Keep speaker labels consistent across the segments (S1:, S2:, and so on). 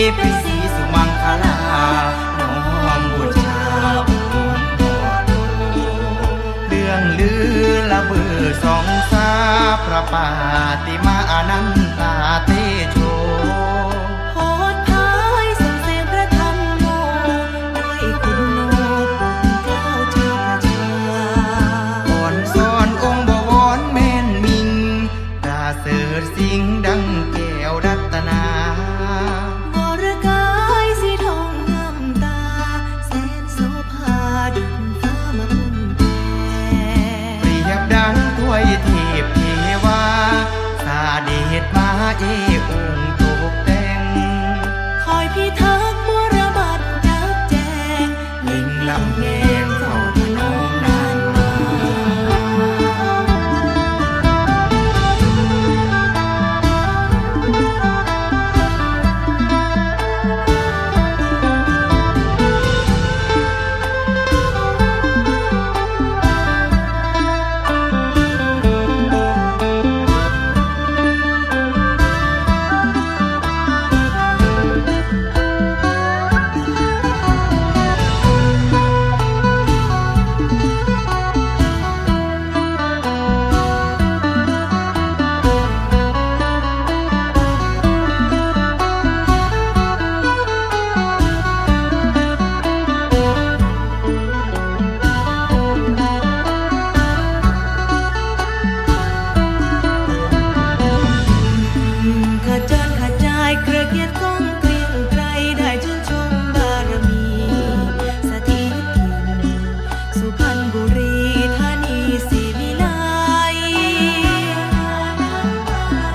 S1: เป็นสีสุมังคลาน้อมบูชาองค์พ่อโตเรื่องลือละเบือสองสาพระปาติมาอนันตาเตโช
S2: โหดพายส่งเสียงพระธรรมโมด้วยคุณโลปกเกล้าชาวประชา
S1: อ่อนซ้อนองค์บวรแม่นมิงปราเสริฐสิ่งดังแก้วรัตนาว
S2: รกายสีทองงามตาแสนโสภาดุจฟ้ามาพุ่มแผ่
S1: เปรียบดังถ้วยเทพเทวาสาเดชมาเอองค์ตกแต่ง
S2: คอยพิทักษ์มรบัตจับแจง
S1: ลิงลำแงงเฝ้าถนอมนานมา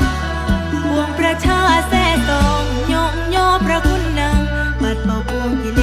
S2: ประชาแซ่ตองยองย่อพระคุณนางปัดเป่าพวงกิ